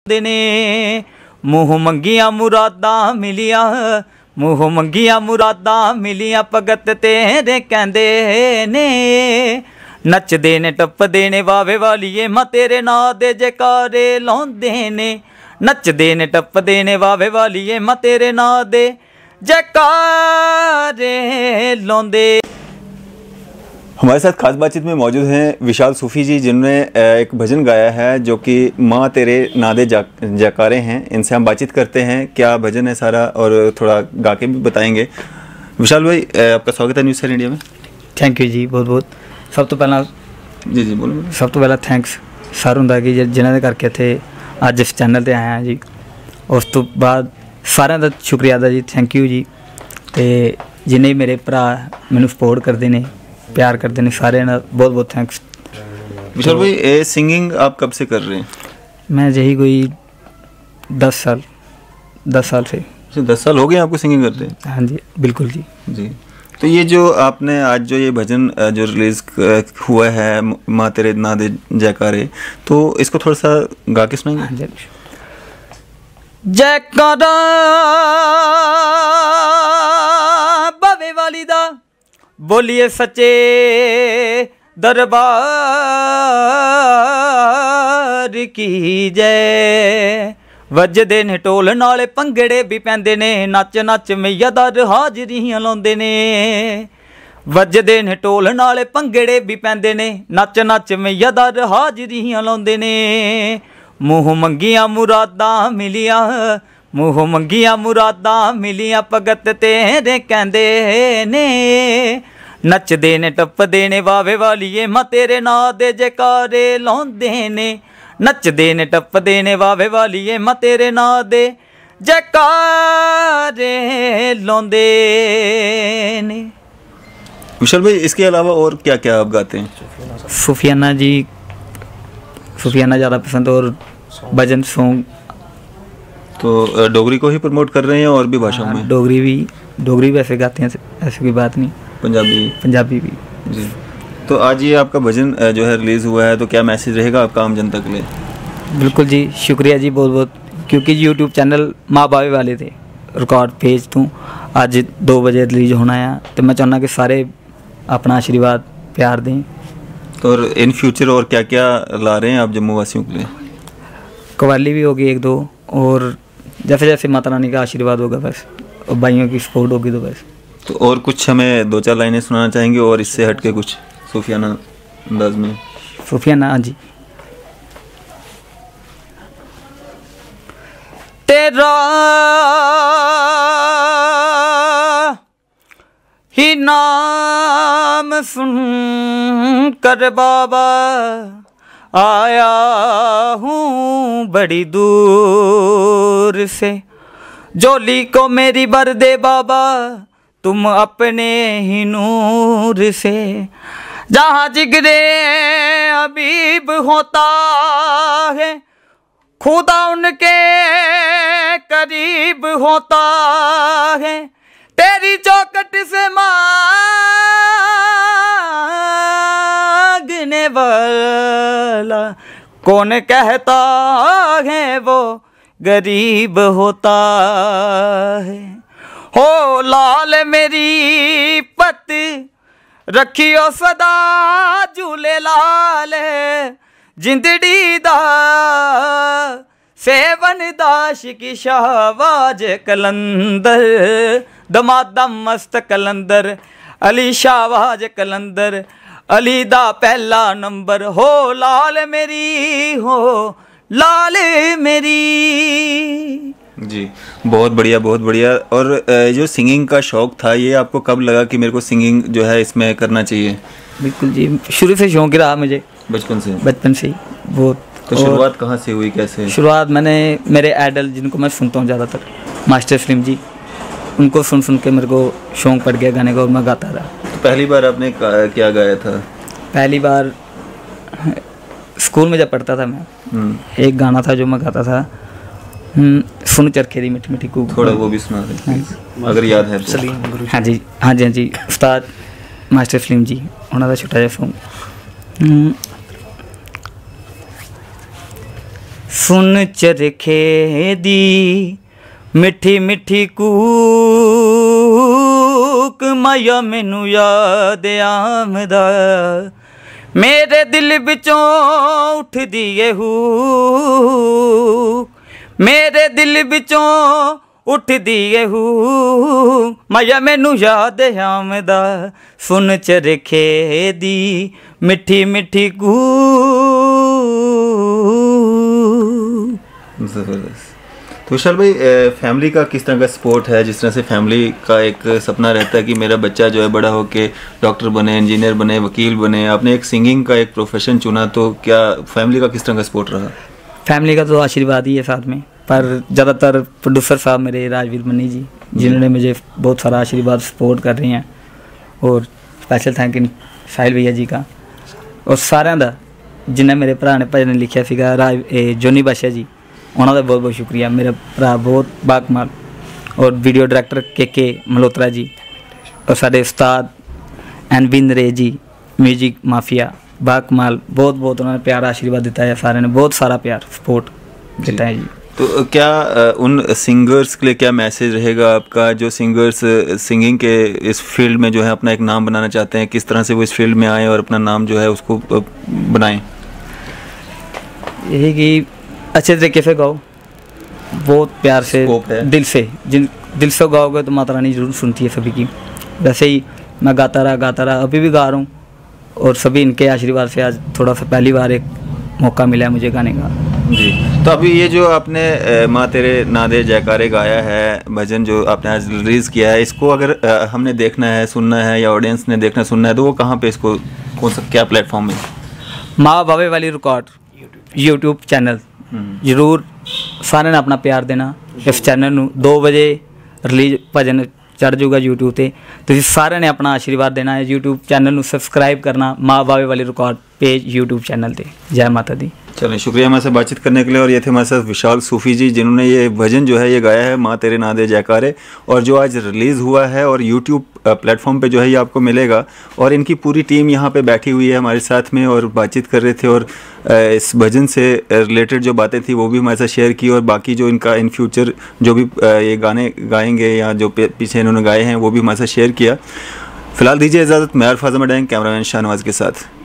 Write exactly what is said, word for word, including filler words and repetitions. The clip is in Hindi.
ने मूँह मंगिया मुरादा मिलिया मूँह मंगिया मुरादा मिलिया भगत तेरे कहंदे ने नचदे ने टप्पदे ने वावे वालिए मां तेरे नां दे जयकारे लाउंदे ने नचदे ने टप्पदे ने वावे वालिए मां तेरे नां दे जयकारे लाउंदे। हमारे साथ खास बातचीत में मौजूद हैं विशाल सूफ़ी जी, जिन्होंने एक भजन गाया है जो कि माँ तेरे नादे जा जयकारे हैं। इनसे हम बातचीत करते हैं, क्या भजन है सारा और थोड़ा गा के भी बताएंगे। विशाल भाई, आपका स्वागत है न्यूज़ सेवन इंडिया में। थैंक यू जी, बहुत बहुत। सब तो पहला जी जी बोलो। सब तो पहला थैंक्स सर हुंदा कि जिन्हां दे करके इत्थे अज इस चैनल ते आए हैं जी। उस तो बाद सारिਆਂ ਦਾ शुक्रिया अदा जी, थैंक यू जी। तो जिन्हें मेरे भरा मैनू सपोर्ट करते हैं, प्यार करते हैं, सारे बहुत बहुत थैंक्स। विशाल भाई, ये सिंगिंग आप कब से कर रहे हैं? मैं यही कोई दस साल दस साल से दस साल हो गए आपको सिंगिंग करते हैं? हाँ जी बिल्कुल जी जी। तो ये जो आपने आज जो ये भजन जो रिलीज़ हुआ है माँ तेरे नादे जयकारे, तो इसको थोड़ा सा गा के सुनाएंगे? जयकारा बावे वाली दा बोलिए सच्चे दरबार की जय। वजदे ने ढोल नाले भंगड़े भी पैंदे ने, नच नच मैया दर हाजरियां लाउंदे ने। वजदे ने ढोल नाले भंगड़े भी पैंदे ने, नच नच मैया दर हाजरियां लाउंदे ने। मूँह मंगिया मुरादा मिलिया मूँह मंगिया मुरादा मिलिया भगत तेरे कहंदे ने नचदे ने टप्पदे ने वावे वालिए मां तेरे नां दे जयकारे लाउंदे ने नचदे ने टप्पदे ने वावे वालिए मां तेरे नां दे जयकारे लाउंदे ने। विशाल भाई, इसके अलावा और क्या क्या आप गाते हैं? सूफियाना जी, सूफियाना ज़्यादा पसंद, और भजन सॉन्ग। तो डोगरी को ही प्रमोट कर रहे हैं और भी भाषाओं में? डोगरी भी डोगरी भी ऐसे गाते हैं, ऐसी कोई बात नहीं। पंजाबी पंजाबी भी जी। तो आज ये आपका भजन जो है रिलीज़ हुआ है, तो क्या मैसेज रहेगा आपका आम जनता के लिए? बिल्कुल जी, शुक्रिया जी बहुत बहुत, क्योंकि यूट्यूब चैनल माँ बावे वाले थे रिकॉर्ड पेज तो अज दो बजे रिलीज होना है, तो मैं चाहना कि सारे अपना आशीर्वाद प्यार दें। तो और इन फ्यूचर और क्या क्या ला रहे हैं आप जम्मू वासियों के लिए? कव्वाली भी होगी एक दो, और जैसे जैसे माता रानी का आशीर्वाद होगा बस, और भाइयों की सपोर्ट होगी तो बस। तो और कुछ हमें दो चार लाइनें सुनाना चाहेंगे और इससे हट के कुछ सूफियाना अंदाज में? सूफियाना, हाँ जी। तेरा ही नाम सुन कर बाबा आया हूँ बड़ी दूर से, झोली को मेरी भर दे बाबा तुम अपने ही नूर से। जहाँ जिगरे हबीब होता है खुदा उनके करीब होता है, तेरी चौखट से मांगने वाला कौन कहता है वो गरीब होता है। हो लाल मेरी पत रखियो सदा झूले लाल, जिंदड़ी दा सेवन दाश की शाहबाज कलंदर, दमादा मस्त कलंदर अली शाहबाज कलंदर, अली दा पहला नंबर। हो लाल मेरी हो लाल मेरी। जी, बहुत बढ़िया बहुत बढ़िया। और जो सिंगिंग का शौक़ था, ये आपको कब लगा कि मेरे को सिंगिंग जो है इसमें करना चाहिए? बिल्कुल जी, शुरू से शौक़ रहा मुझे, बचपन से बचपन से ही बहुत। तो शुरुआत कहाँ से हुई, कैसे? शुरुआत मैंने मेरे आइडल जिनको मैं सुनता हूँ ज़्यादातर, मास्टर सलीम जी, उनको सुन सुन के मेरे को शौक़ पड़ गया गाने का और मैं गाता रहा। तो पहली बार आपने क्या गाया था? पहली बार स्कूल में जब पढ़ता था मैं, एक गाना था जो मैं गाता था, सुन चरखे दी मिठी मिठी कूक। थोड़ा वो भी सुना दें अगर याद है तो। हाँ जी हाँ जी हाँ जी उस्ताद मास्टर सलीम जी, उन्होंने छोटा जिहा सॉन्ग। सुन चरखे दी मिठी मिठी कूक माया मैनू याद आमदा मेरे दिल विचों उठदी है हूक मेरे दिल विचों उठदी है हूक माया मैनू याद आमदा सुन चरखे दी मिठी मिठी कूक। ज़बरदस्त। तो विशाल भाई, फैमिली का किस तरह का सपोर्ट है? जिस तरह से फैमिली का एक सपना रहता है कि मेरा बच्चा जो है बड़ा होके डॉक्टर बने, इंजीनियर बने, वकील बने, आपने एक सिंगिंग का एक प्रोफेशन चुना, तो क्या फैमिली का किस तरह का सपोर्ट रहा? फैमिली का तो आशीर्वाद ही है साथ में, पर ज़्यादातर प्रोड्यूसर साहब मेरे राजवीर मनी जी, जिन्होंने मुझे बहुत सारा आशीर्वाद सपोर्ट कर रहे हैं, और स्पैशल थैंक इन साहिल भैया जी का और सारे का जिन्हें मेरे भरा ने भजन लिखा सीगा, राज जोनी बादशाह जी, उन्होंने बहुत बहुत शुक्रिया। मेरा भरा बहुत बाकमाल, और वीडियो डायरैक्टर के के मल्होत्रा जी और सारे उस्ताद एनविंद रे जी, म्यूजिक माफिया बाकमाल, बहुत बहुत उन्होंने प्यार आशीर्वाद देता है, सारे ने बहुत सारा प्यार सपोर्ट देता है जी। तो क्या उन सिंगर्स के लिए क्या मैसेज रहेगा आपका जो सिंगर्स सिंगिंग के इस फील्ड में जो है अपना एक नाम बनाना चाहते हैं, किस तरह से वो इस फील्ड में आए और अपना नाम जो है उसको बनाएं? यही कि अच्छे तरीके से गाओ, बहुत प्यार से दिल से, जिन दिल से गाओगे तो माता रानी जरूर सुनती है सभी की। वैसे ही मैं गाता रहा गाता रहा अभी भी गा रहा हूँ, और सभी इनके आशीर्वाद से आज थोड़ा सा पहली बार एक मौका मिला है मुझे गाने का जी। तो अभी ये जो आपने माँ तेरे नादे जयकारे गाया है भजन जो आपने आज रिलीज़ किया है, इसको अगर हमने देखना है, सुनना है, या ऑडियंस ने देखना सुनना है, तो वो कहाँ पे, इसको कौन सा क्या प्लेटफॉर्म में? माँ बाबे वाली रिकॉर्ड यूट्यूब चैनल, जरूर सारे ने अपना प्यार देना इस चैनल नू। दो बजे रिलीज भजन चढ़ जाऊगा यूट्यूब पे, तो सारे ने अपना आशीर्वाद देना है, यूट्यूब चैनल नू सब्सक्राइब करना, माँ बाबे वाली रिकॉर्ड पेज यूट्यूब चैनल पे। जय माता दी। चलें, शुक्रिया हमारे साथ बातचीत करने के लिए। और ये थे हमारे साथ विशाल सूफ़ी जी, जिन्होंने ये भजन जो है ये गाया है माँ तेरे नादे जयकारे, और जो आज रिलीज़ हुआ है और यूट्यूब प्लेटफॉर्म पे जो है ये आपको मिलेगा। और इनकी पूरी टीम यहाँ पे बैठी हुई है हमारे साथ में और बातचीत कर रहे थे, और इस भजन से रिलेटेड जो बातें थी वो भी हमारे साथ शेयर की, और बाकी जो इनका इन फ्यूचर जो भी ये गाने गाएंगे या जो पीछे इन्होंने गाए हैं वो भी हमारे साथ शेयर किया। फ़िलहाल दीजिए इजाज़त। मैं अरफाज़ मडैंग, कैमरामैन शाहनवाज के साथ।